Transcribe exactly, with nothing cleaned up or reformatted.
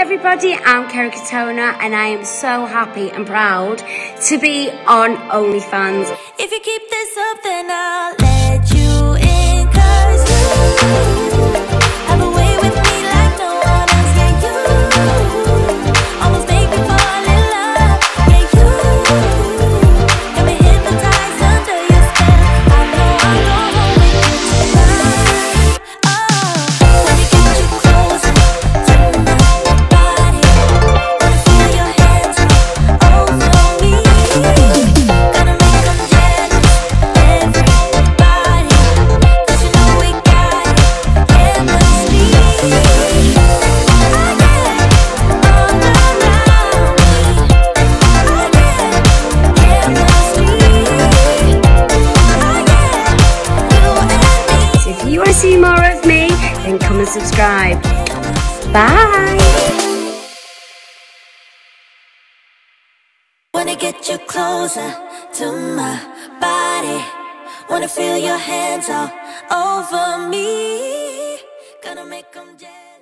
everybody, I'm Kerry Katona and I am so happy and proud to be on OnlyFans. If you keep this up, then I'll let you in, 'cause you have a way with me like no one else. Yeah, you almost make me fall in love. Yeah, you got me hypnotized under your spell. I know I'm gonna wait you tonight. Oh, when you get you close to my body, wanna feel your hands over me. Gonna make them jealous, everybody, 'cause you know we got it, chemistry. I get all around me, I get chemistry. I get you and me. So if you want to see more of me, then come and subscribe. Bye! Wanna get you closer to my body, wanna feel your hands all over me. Gonna make them jealous.